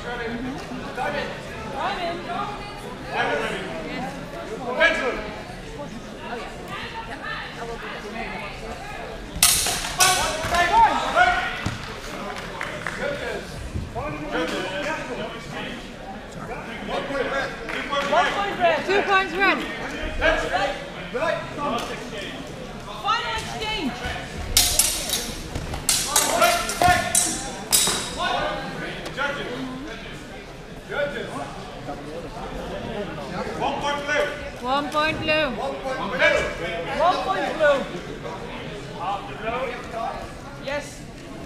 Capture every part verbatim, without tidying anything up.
Two points red. Final exchange. One point blue. One point blue. One point blue. Yes.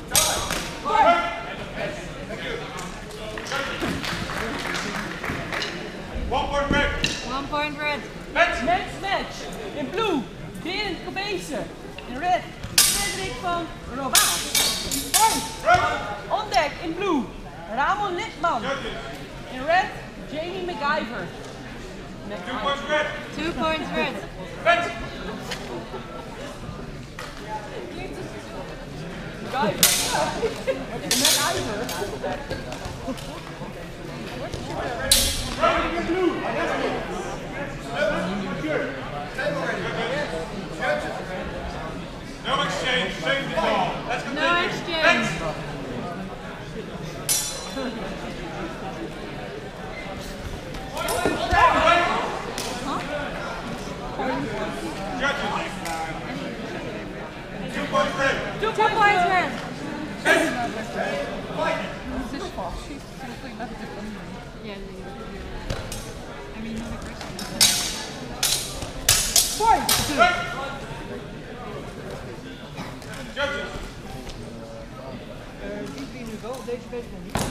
One point red. One point red. Next match. In blue, Berend Kobeese. In red, Frederik van Robaal. Point. On deck in blue, Ramon Litman. In red, Jamie McIver. Two points red. Two points red. Red. McIver. No exchange. Same the ball. Let's continue. No exchange. Judges. Two points red. Two points red. Yeah. I mean, no question. Point. Judges. Die nu wel, deze weet ik niet.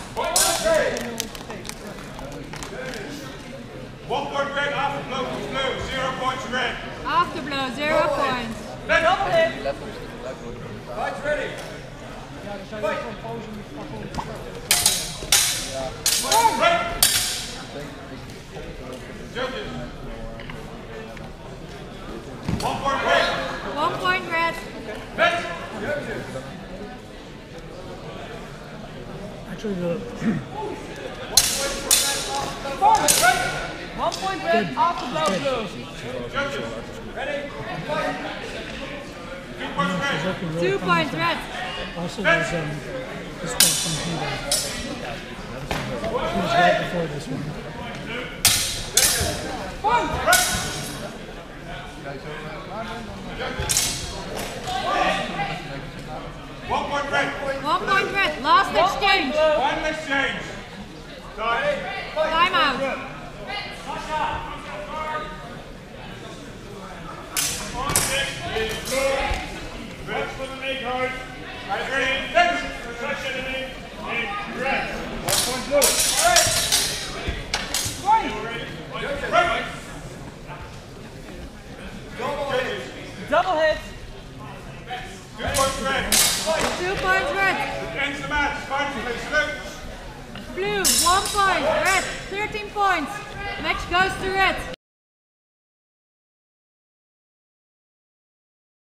One point red after blue. Blue. Zero points red. After blow, zero points. Red. Double hit. Lights ready. Ja, dan zou je gewoon pauze moeten pakken. Red. Judges. One point red. One point red. Red. Actually, the One point red, after blow blue. Judges. Ready. Two points red. looking really Two points red. also there's um, this one from Hugo. He was right before this one. Point. One point red. One point red. Last exchange. Final exchange. Time. Time out. Red for the make hard. Right, ready. Next. Touch enemy. In red. One point blue. Point. Red. Double hit. Two points red. Two points red. Ends the match. Final play. Salute. Blue, one point. Red, thirteen points. Match goes to red.